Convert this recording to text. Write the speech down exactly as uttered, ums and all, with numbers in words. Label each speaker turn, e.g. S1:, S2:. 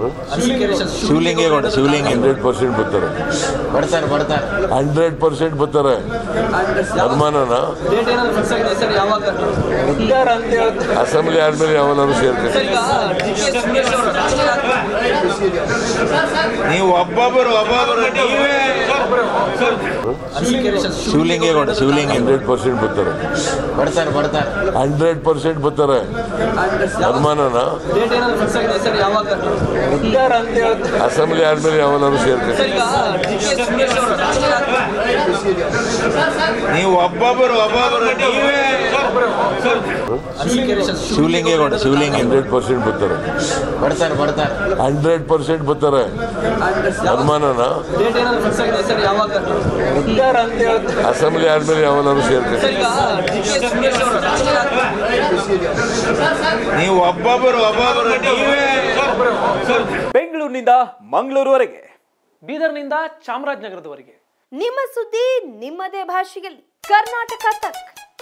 S1: ಶಿವಲಿಂಗೇಗೌಡ ಶಿವಲಿಂಗ
S2: hundred percent ಬರ್ತಾರೆ
S3: ಬರ್ತಾರೆ ಬರ್ತಾರೆ
S2: ಹಂಡ್ರೆಡ್ ಪರ್ಸೆಂಟ್ ಬರ್ತಾರೆ ಅನುಮಾನನ ಅಸೆಂಬ್ಲಿ ಆದ್ಮೇಲೆ ಯಾವನಾದ್ರು ಸೇರ್ತಾರೆ
S3: ನೀವು ಒಬ್ಬೊಬ್ಬರು ಒಬ್ಬೊಬ್ಬರು ನೀವೇ
S1: ಶಿವಲಿಂಗೇಗೌಡ ಶಿವಲಿಂಗ
S2: ಹಂಡ್ರೆಡ್ ಪರ್ಸೆಂಟ್ ಬರ್ತಾರೆ
S3: ಬರ್ತಾರೆ ಬರ್ತಾರೆ
S2: ಹಂಡ್ರೆಡ್ ಪರ್ಸೆಂಟ್ ಬರ್ತಾರೆ ಅನುಮಾನನ ಅಸೆಂಬ್ಲಿ ಆದ್ಮೇಲೆ ಯಾವನಾದ್ರು ಸೇರ್ತಾರೆ
S3: ನೀವು ಒಬ್ಬೊಬ್ಬರು ಒಬ್ಬೊಬ್ಬರು ನೀವೇ
S1: ಶಿವಲಿಂಗೇಗೌಡ ಶಿವಲಿಂಗ
S2: ಹಂಡ್ರೆಡ್ ಪರ್ಸೆಂಟ್ ಬರ್ತಾರೆ
S3: ಬರ್ತಾರೆ ಬರ್ತಾರೆ
S2: ಹಂಡ್ರೆಡ್ ಪರ್ಸೆಂಟ್ ಬರ್ತಾರೆ ಅನುಮಾನನ ಅಸೆಂಬ್ಲಿ ಆದ್ಮೇಲೆ ಯಾವನಾದ್ರು ಸೇರ್ತಾರೆ
S3: ನೀವು ಒಬ್ಬೊಬ್ಬರು ಒಬ್ಬೊಬ್ಬರು ನೀವೇ
S4: ಬೆಂಗಳೂರಿನಿಂದ ಮಂಗಳೂರುವರೆಗೆ, ಬೀದರ್ನಿಂದ ಚಾಮರಾಜನಗರದವರೆಗೆ
S5: ನಿಮ್ಮ ಸುದ್ದಿ ನಿಮ್ಮದೇ ಭಾಷೆಯಲ್ಲಿ ಕರ್ನಾಟಕ ತಕ್.